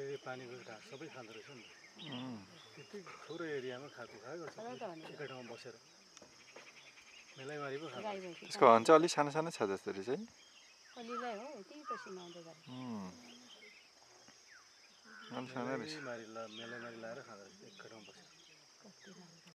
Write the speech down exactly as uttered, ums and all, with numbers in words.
यो पानीको घाँस सबै खाँदो रहेछ नि त्यति थोरै एरियामा खाएको खाएको छ एकै ठाउँमा बसेर मेलैमारी पो खान्छ त्यसको हन चाहिँ अलि सानो सानो छ जस्तो रहेछ है अलिलाई हो यति त सिमाउँदै गरे अलि सानो रहेछ मेलैमारी मेलैमारी लाएर खाँदो रहेछ एकै ठाउँमा बसेर